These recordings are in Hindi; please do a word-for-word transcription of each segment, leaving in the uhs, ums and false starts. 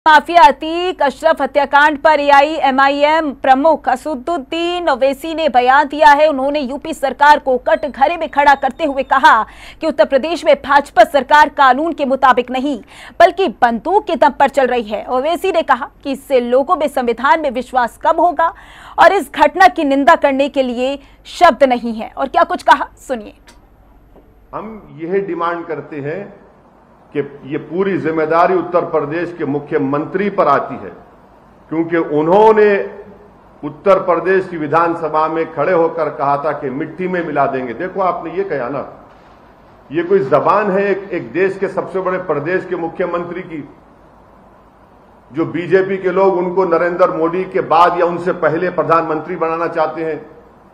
माफिया अतीक अशरफ हत्याकांड पर एआईएमआईएम प्रमुख असदुद्दीन ओवैसी ने बयान दिया है। उन्होंने यूपी सरकार को कटघरे में खड़ा करते हुए कहा कि उत्तर प्रदेश में भाजपा सरकार कानून के मुताबिक नहीं बल्कि बंदूक के दम पर चल रही है। ओवैसी ने कहा कि इससे लोगों में संविधान में विश्वास कम होगा और इस घटना की निंदा करने के लिए शब्द नहीं है। और क्या कुछ कहा, सुनिए। हम यह डिमांड करते हैं कि ये पूरी जिम्मेदारी उत्तर प्रदेश के मुख्यमंत्री पर आती है, क्योंकि उन्होंने उत्तर प्रदेश की विधानसभा में खड़े होकर कहा था कि मिट्टी में मिला देंगे। देखो, आपने ये कहा ना, ये कोई जबान है एक, एक देश के सबसे बड़े प्रदेश के मुख्यमंत्री की, जो बीजेपी के लोग उनको नरेंद्र मोदी के बाद या उनसे पहले प्रधानमंत्री बनाना चाहते हैं।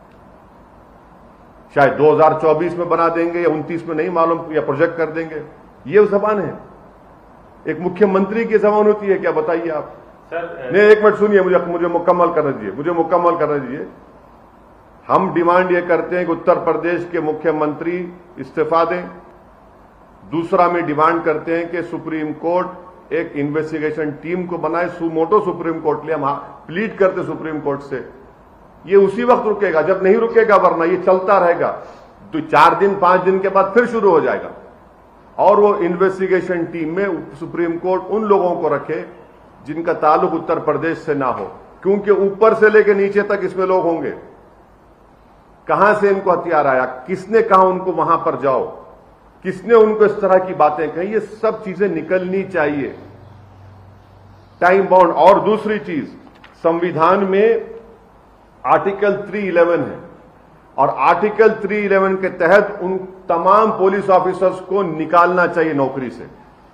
शायद दो हज़ार चौबीस में बना देंगे या उनतीस में, नहीं मालूम, या प्रोजेक्ट कर देंगे। ये जबान है, एक मुख्यमंत्री की जबान होती है क्या? बताइए आप। सर नहीं, एक मिनट सुनिए, मुझे मुझे मुकम्मल करने दीजिए मुझे मुकम्मल करने दीजिए हम डिमांड ये करते हैं कि उत्तर प्रदेश के मुख्यमंत्री इस्तीफा दें। दूसरा में डिमांड करते हैं कि सुप्रीम कोर्ट एक इन्वेस्टिगेशन टीम को बनाए, सुमोटो सुप्रीम कोर्ट ले, हम प्लीड करते सुप्रीम कोर्ट से। ये उसी वक्त रुकेगा जब नहीं रुकेगा, वरना ये चलता रहेगा। तो चार दिन पांच दिन के बाद फिर शुरू हो जाएगा। और वो इन्वेस्टिगेशन टीम में सुप्रीम कोर्ट उन लोगों को रखे जिनका ताल्लुक उत्तर प्रदेश से ना हो, क्योंकि ऊपर से लेकर नीचे तक इसमें लोग होंगे। कहां से इनको हथियार आया, किसने कहा उनको वहां पर जाओ, किसने उनको इस तरह की बातें कही, ये सब चीजें निकलनी चाहिए, टाइम बाउंड। और दूसरी चीज, संविधान में आर्टिकल तीन सौ ग्यारह है और आर्टिकल तीन सौ ग्यारह के तहत उन तमाम पुलिस ऑफिसर्स को निकालना चाहिए नौकरी से।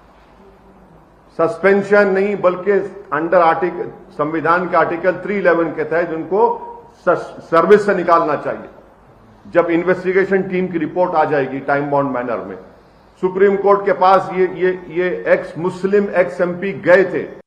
सस्पेंशन नहीं, बल्कि अंडर आर्टिकल संविधान के आर्टिकल तीन सौ ग्यारह के तहत उनको सर्विस से निकालना चाहिए। जब इन्वेस्टिगेशन टीम की रिपोर्ट आ जाएगी टाइम बाउंड मैनर में, सुप्रीम कोर्ट के पास ये ये ये एक्स मुस्लिम एक्स एमपी गए थे,